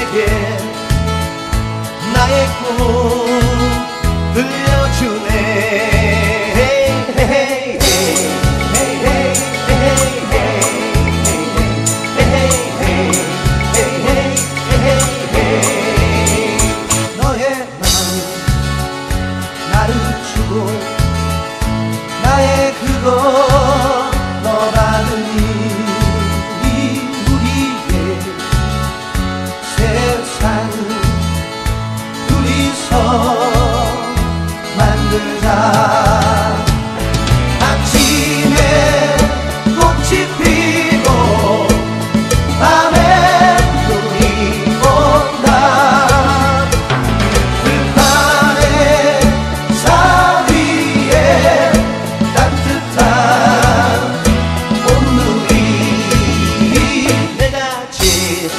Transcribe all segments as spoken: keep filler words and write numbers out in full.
내게 나의 꿈 들려주네. 너의 마음 나를 주고 나의 그거 너 받으니 우리의 세상을 둘이서 만들자. 아침에 꽃이 피고 밤에 눈이 온다. 들판의 산 위에 따뜻한 온누리. 내가 제일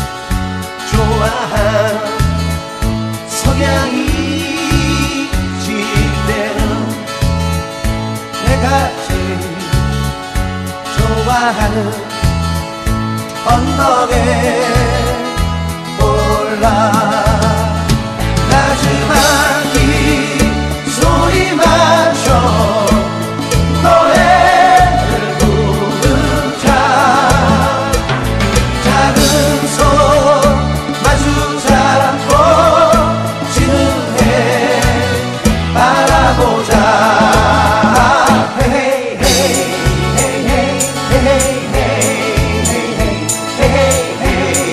좋아하는 석양이 내가 제일 좋아하는 언덕에 올라. 나지막이 소리 마셔 노래를 부르자. 작은 손 마주 잡고 지는 해 바라보자. Hey, hey, hey, hey, hey, hey, hey, hey, hey, hey.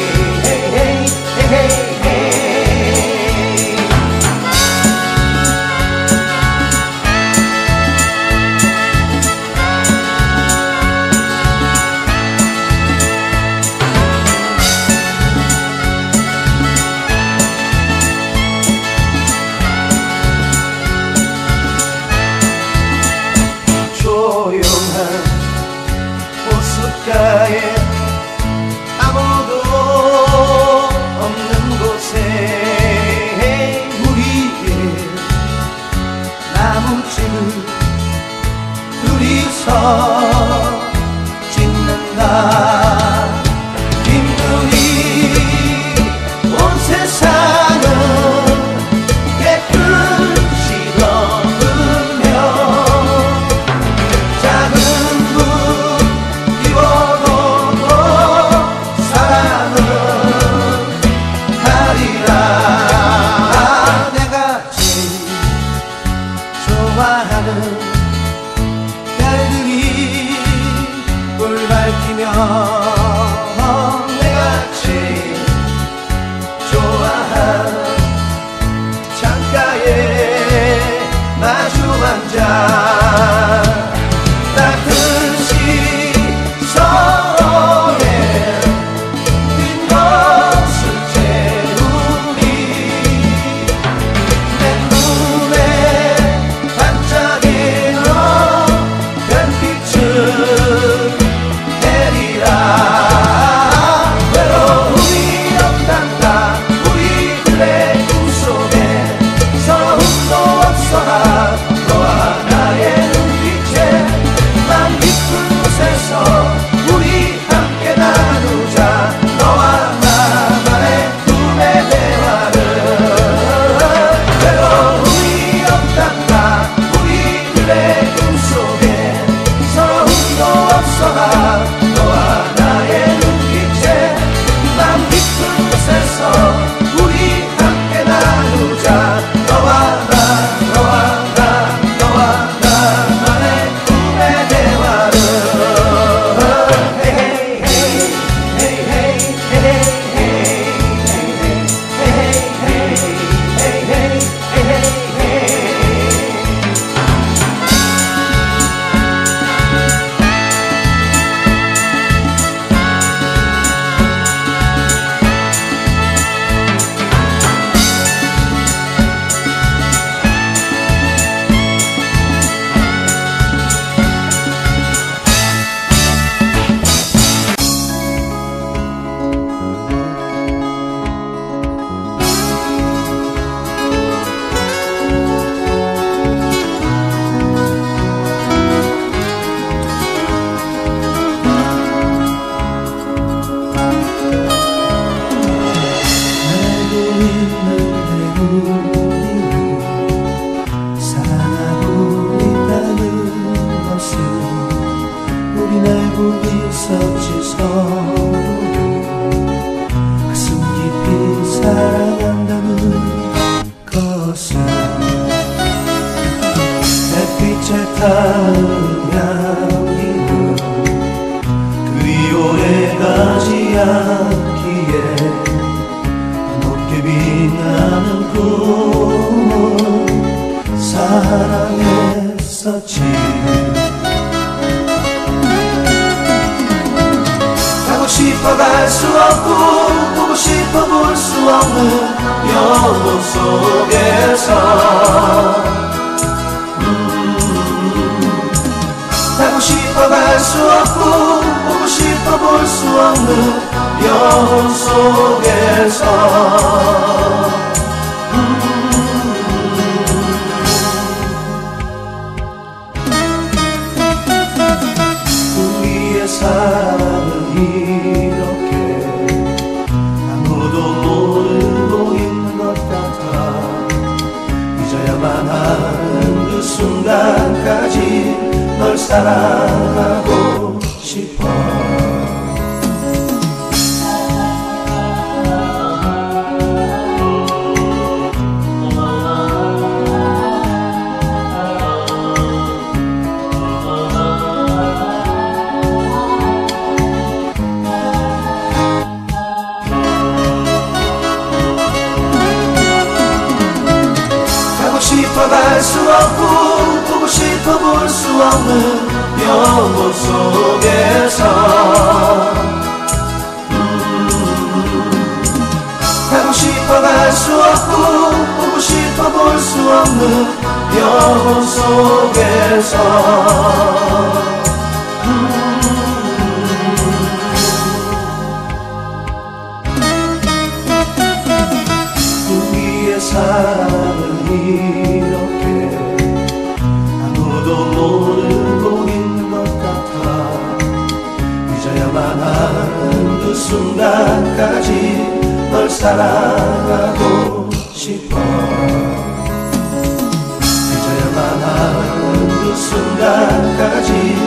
닿은 향기는 그리 오래 가지 않기에 높게 빛나는 꿈은 사랑했었지. 가고 싶어 갈 수 없고 보고 싶어 볼 수 없는 영혼 속에서 가고 싶어 갈 수 없고 보고 싶어 볼 수 없는 영혼 속에서 음 우리의 사랑은 이렇게 아무도 모르고 있는 것 같아. 잊어야만 하는 그 순간까지 널 사랑하고 싶어. 가고 싶어 갈 수 없고 보고 싶어 볼 수 없는 영혼 속에서 음 가고 싶어 갈 수 없고 보고 싶어 볼 수 없는 영혼 속에서 음 우리의 사랑은 이렇게 아무도 모르고 있는 것 같아. 잊어야만 하는 그 순간까지 널 사랑하고 싶어. 잊어야만 하는 그 순간까지